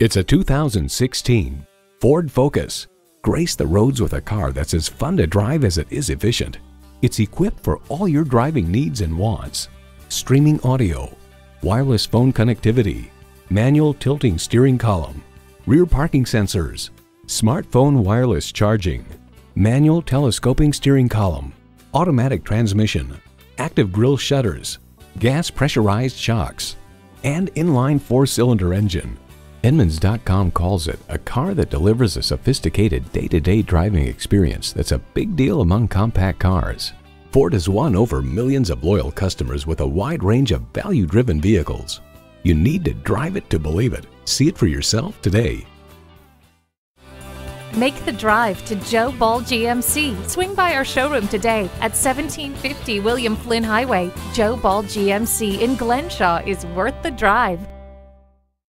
It's a 2016 Ford Focus. Grace the roads with a car that's as fun to drive as it is efficient. It's equipped for all your driving needs and wants. Streaming audio, wireless phone connectivity, manual tilting steering column, rear parking sensors, smartphone wireless charging, manual telescoping steering column, automatic transmission, active grille shutters, gas pressurized shocks, and inline 4-cylinder engine. Edmunds.com calls it a car that delivers a sophisticated day-to-day driving experience that's a big deal among compact cars. Ford has won over millions of loyal customers with a wide range of value-driven vehicles. You need to drive it to believe it. See it for yourself today. Make the drive to Joe Ball GMC. Swing by our showroom today at 1750 William Flynn Highway. Joe Ball GMC in Glenshaw is worth the drive.